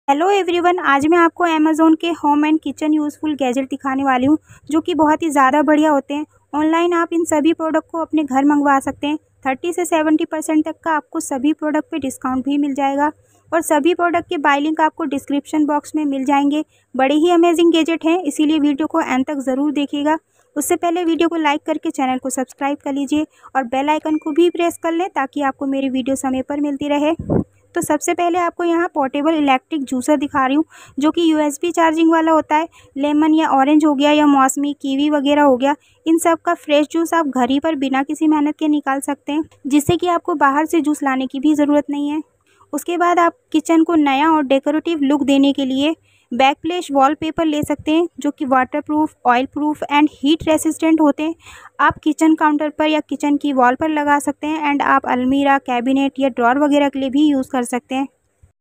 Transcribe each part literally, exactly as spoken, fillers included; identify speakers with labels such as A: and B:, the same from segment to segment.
A: Hello everyone, आज मैं आपको अमेज़न के home and kitchen useful gadget दिखाने वाली हूँ जो कि बहुत ही ज़्यादा बढ़िया होते हैं। ऑनलाइन आप इन सभी प्रोडक्ट को अपने घर मंगवा सकते हैं। थर्टी से सेवेंटी परसेंट तक का आपको सभी प्रोडक्ट पे डिस्काउंट भी मिल जाएगा और सभी प्रोडक्ट के बाय लिंक आपको डिस्क्रिप्शन बॉक्स में मिल जाएंगे। बड़े ही अमेजिंग गैजेट हैं, इसीलिए वीडियो को एंड तक ज़रूर देखिएगा। उससे पहले वीडियो को लाइक करके चैनल को सब्सक्राइब कर लीजिए और बेल आइकन को भी प्रेस कर लें ताकि आपको मेरी वीडियो समय पर मिलती रहे। तो सबसे पहले आपको यहाँ पोर्टेबल इलेक्ट्रिक जूसर दिखा रही हूँ जो कि यूएसबी चार्जिंग वाला होता है। लेमन या ऑरेंज हो गया या मौसमी कीवी वगैरह हो गया, इन सब का फ्रेश जूस आप घर ही पर बिना किसी मेहनत के निकाल सकते हैं, जिससे कि आपको बाहर से जूस लाने की भी ज़रूरत नहीं है। उसके बाद आप किचन को नया और डेकोरेटिव लुक देने के लिए बैकप्लेश वॉलपेपर ले सकते हैं जो कि waterproof, oil proof and heat resistant होते हैं। आप किचन काउंटर पर या किचन की वॉल पर लगा सकते हैं एंड आप अलमीरा, कैबिनेट या ड्रॉर वगैरह के लिए भी यूज़ कर सकते हैं।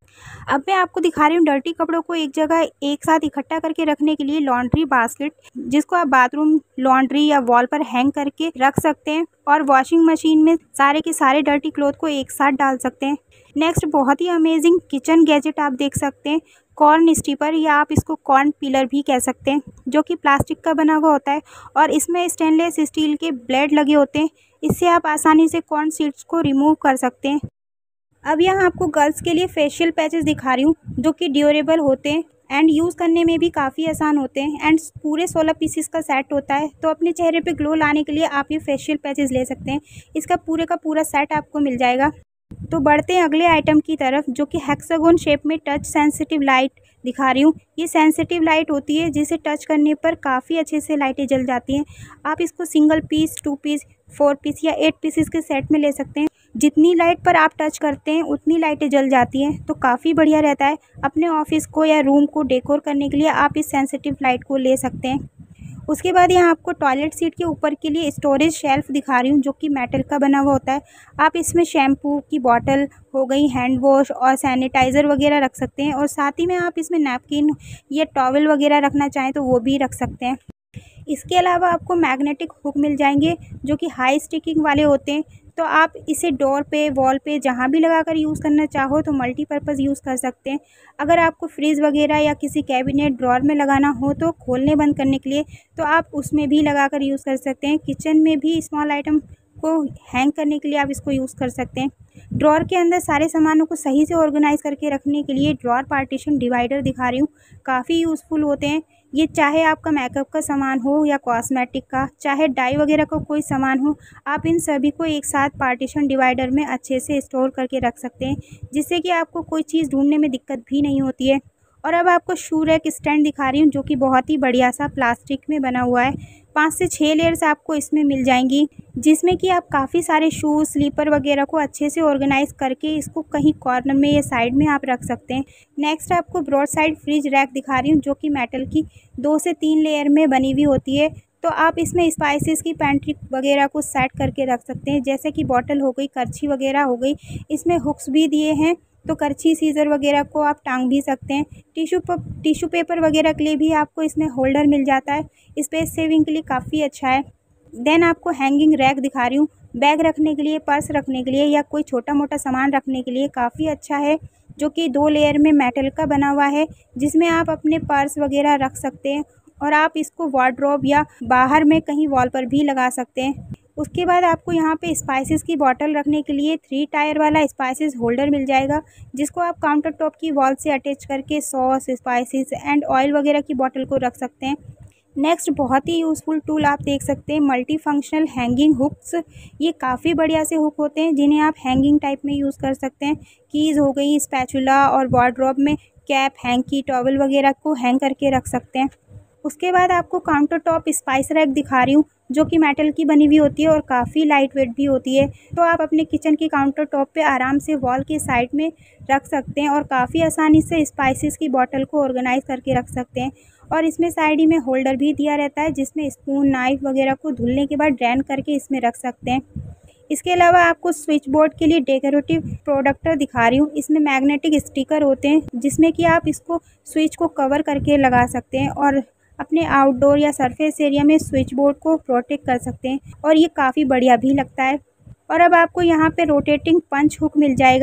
A: अब मैं आपको दिखा रही हूँ डर्टी कपड़ों को एक जगह एक साथ इकट्ठा करके रखने के लिए लॉन्ड्री बास्केट, जिसको आप बाथरूम लॉन्ड्री या वॉल पर हैंग करके रख सकते हैं और वॉशिंग मशीन में सारे के सारे डर्टी क्लॉथ को एक साथ डाल सकते हैं। नेक्स्ट बहुत ही अमेजिंग किचन गैजेट आप देख सकते हैं, कॉर्न स्टीपर या आप इसको कॉर्न पिलर भी कह सकते हैं, जो कि प्लास्टिक का बना हुआ होता है और इसमें स्टेनलेस स्टील के ब्लेड लगे होते हैं। इससे आप आसानी से कॉर्न सीड्स को रिमूव कर सकते हैं। अब यहाँ आपको गर्ल्स के लिए फेशियल पैचेस दिखा रही हूँ जो कि ड्यूरेबल होते हैं एंड यूज़ करने में भी काफ़ी आसान होते हैं एंड पूरे सोलह पीसीस का सेट होता है। तो अपने चेहरे पे ग्लो लाने के लिए आप ये फेशियल पैचेस ले सकते हैं। इसका पूरे का पूरा सेट आपको मिल जाएगा। तो बढ़ते हैं अगले आइटम की तरफ जो कि हेक्सागोन शेप में टच सेंसिटिव लाइट दिखा रही हूँ। ये सेंसिटिव लाइट होती है जिसे टच करने पर काफ़ी अच्छे से लाइटें जल जाती हैं। आप इसको single piece, two piece, four piece या एट पीसेस के सेट में ले सकते हैं। जितनी लाइट पर आप टच करते हैं उतनी लाइटें जल जाती हैं, तो काफ़ी बढ़िया रहता है। अपने ऑफिस को या रूम को डेकोर करने के लिए आप इस सेंसिटिव लाइट को ले सकते हैं। उसके बाद यहाँ आपको टॉयलेट सीट के ऊपर के लिए स्टोरेज शेल्फ दिखा रही हूँ जो कि मेटल का बना हुआ होता है। आप इसमें शैम्पू की बॉटल हो गई, हैंड वॉश और सैनिटाइज़र वगैरह रख सकते हैं और साथ ही में आप इसमें नैपकिन या टॉवल वगैरह रखना चाहें तो वो भी रख सकते हैं। इसके अलावा आपको मैग्नेटिक हुक मिल जाएंगे जो कि हाई स्टिकिंग वाले होते हैं, तो आप इसे डोर पे, वॉल पे जहाँ भी लगाकर यूज़ करना चाहो तो मल्टीपर्पज़ यूज़ कर सकते हैं। अगर आपको फ्रिज वगैरह या किसी कैबिनेट ड्रॉर में लगाना हो तो खोलने बंद करने के लिए, तो आप उसमें भी लगाकर यूज़ कर सकते हैं। किचन में भी स्मॉल आइटम को हैंग करने के लिए आप इसको यूज़ कर सकते हैं। ड्रॉर के अंदर सारे सामानों को सही से ऑर्गेनाइज़ करके रखने के लिए ड्रॉर पार्टीशन डिवाइडर दिखा रही हूँ, काफ़ी यूज़फुल होते हैं। ये चाहे आपका मेकअप का सामान हो या कॉस्मेटिक का, चाहे डाई वगैरह का कोई सामान हो, आप इन सभी को एक साथ पार्टीशन डिवाइडर में अच्छे से स्टोर करके रख सकते हैं, जिससे कि आपको कोई चीज़ ढूंढने में दिक्कत भी नहीं होती है। और अब आपको शू रैक स्टैंड दिखा रही हूँ जो कि बहुत ही बढ़िया सा प्लास्टिक में बना हुआ है। पाँच से छः लेयर्स आपको इसमें मिल जाएंगी, जिसमें कि आप काफ़ी सारे शूज़, स्लीपर वगैरह को अच्छे से ऑर्गेनाइज़ करके इसको कहीं कॉर्नर में या साइड में आप रख सकते हैं। नेक्स्ट आपको ब्रॉड साइड फ्रिज रैक दिखा रही हूँ जो कि मेटल की दो से तीन लेयर में बनी हुई होती है। तो आप इसमें स्पाइसेस की पैंट्री वगैरह को सेट करके रख सकते हैं, जैसे कि बॉटल हो गई, करछी वगैरह हो गई। इसमें हुक्स भी दिए हैं तो करछी, सीज़र वगैरह को आप टांग भी सकते हैं। टिश्यू टिश्यू पेपर वगैरह के लिए भी आपको इसमें होल्डर मिल जाता है, स्पेस सेविंग के लिए काफ़ी अच्छा है। देन आपको हैंगिंग रैक दिखा रही हूँ, बैग रखने के लिए, पर्स रखने के लिए या कोई छोटा मोटा सामान रखने के लिए काफ़ी अच्छा है, जो कि दो लेयर में मेटल का बना हुआ है, जिसमें आप अपने पर्स वगैरह रख सकते हैं और आप इसको वार्डरोब या बाहर में कहीं वॉल पर भी लगा सकते हैं। उसके बाद आपको यहाँ पे स्पाइसेस की बॉटल रखने के लिए थ्री टायर वाला स्पाइसेस होल्डर मिल जाएगा, जिसको आप काउंटर टॉप की वॉल से अटैच करके सॉस, स्पाइसेस एंड ऑयल वगैरह की बॉटल को रख सकते हैं। नेक्स्ट बहुत ही यूज़फुल टूल आप देख सकते हैं, मल्टी फंक्शनल हैंगिंग हुक्स। ये काफ़ी बढ़िया से हुक होते हैं जिन्हें आप हैंगिंग टाइप में यूज़ कर सकते हैं। कीज़ हो गई, स्पैचुला और वार्डरोब में कैप, हैंकी, टॉवल वगैरह को हैंग करके रख सकते हैं। उसके बाद आपको काउंटर टॉप स्पाइस रैक दिखा रही हूँ जो कि मेटल की बनी हुई होती है और काफ़ी लाइट वेट भी होती है। तो आप अपने किचन की काउंटर टॉप पे आराम से वॉल के साइड में रख सकते हैं और काफ़ी आसानी से स्पाइसेस की बॉटल को ऑर्गेनाइज करके रख सकते हैं। और इसमें साइड ही में होल्डर भी दिया रहता है, जिसमें स्पून, नाइफ वगैरह को धुलने के बाद ड्रेन करके इसमें रख सकते हैं। इसके अलावा आपको स्विच बोर्ड के लिए डेकोरेटिव प्रोडक्टर दिखा रही हूँ। इसमें मैग्नेटिक स्टिकर होते हैं जिसमें कि आप इसको स्विच को कवर करके लगा सकते हैं और अपने आउटडोर या सरफेस एरिया में स्विच बोर्ड को प्रोटेक्ट कर सकते हैं और ये काफ़ी बढ़िया भी लगता है। और अब आपको यहाँ पे रोटेटिंग पंच हुक मिल जाएगा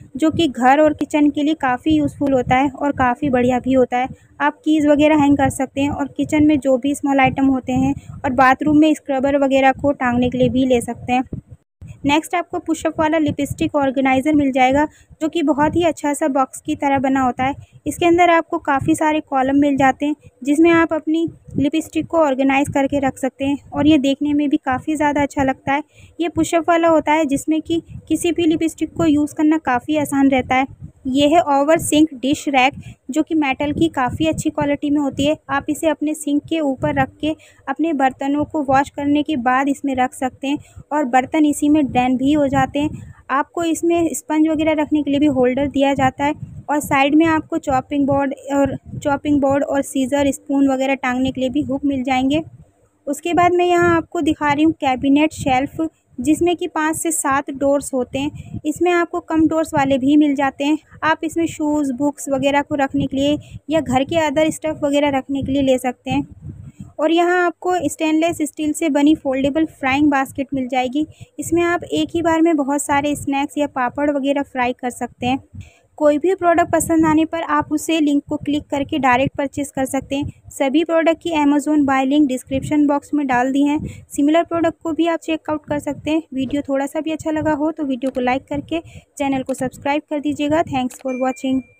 A: जो कि घर और किचन के लिए काफ़ी यूज़फुल होता है और काफ़ी बढ़िया भी होता है। आप कीज़ वगैरह हैंग कर सकते हैं और किचन में जो भी स्मॉल आइटम होते हैं और बाथरूम में स्क्रबर वगैरह को टांगने के लिए भी ले सकते हैं। नेक्स्ट आपको पुशअप वाला लिपस्टिक ऑर्गेनाइज़र मिल जाएगा, जो कि बहुत ही अच्छा सा बॉक्स की तरह बना होता है। इसके अंदर आपको काफ़ी सारे कॉलम मिल जाते हैं, जिसमें आप अपनी लिपस्टिक को ऑर्गेनाइज़ करके रख सकते हैं और ये देखने में भी काफ़ी ज़्यादा अच्छा लगता है। ये पुशअप वाला होता है, जिसमें कि किसी भी लिपस्टिक को यूज़ करना काफ़ी आसान रहता है। ये है ओवर सिंक डिश रैक, जो कि मेटल की काफ़ी अच्छी क्वालिटी में होती है। आप इसे अपने सिंक के ऊपर रख के अपने बर्तनों को वॉश करने के बाद इसमें रख सकते हैं और बर्तन इसी में ड्रेन भी हो जाते हैं। आपको इसमें स्पंज वगैरह रखने के लिए भी होल्डर दिया जाता है और साइड में आपको चॉपिंग बोर्ड और चॉपिंग बोर्ड और सीज़र, स्पून वगैरह टांगने के लिए भी हुक मिल जाएंगे। उसके बाद मैं यहाँ आपको दिखा रही हूँ कैबिनेट शेल्फ़, जिसमें कि पाँच से सात डोर्स होते हैं। इसमें आपको कम डोर्स वाले भी मिल जाते हैं। आप इसमें शूज़, बुक्स वगैरह को रखने के लिए या घर के अदर स्टफ़ वगैरह रखने के लिए ले सकते हैं। और यहाँ आपको स्टेनलेस स्टील से बनी फोल्डेबल फ्राइंग बास्केट मिल जाएगी। इसमें आप एक ही बार में बहुत सारे स्नैक्स या पापड़ वगैरह फ्राई कर सकते हैं। कोई भी प्रोडक्ट पसंद आने पर आप उसे लिंक को क्लिक करके डायरेक्ट परचेज़ कर सकते हैं। सभी प्रोडक्ट की Amazon buy link description box में डाल दी हैं। सिमिलर प्रोडक्ट को भी आप चेकआउट कर सकते हैं। वीडियो थोड़ा सा भी अच्छा लगा हो तो वीडियो को लाइक करके चैनल को सब्सक्राइब कर दीजिएगा। Thanks for watching.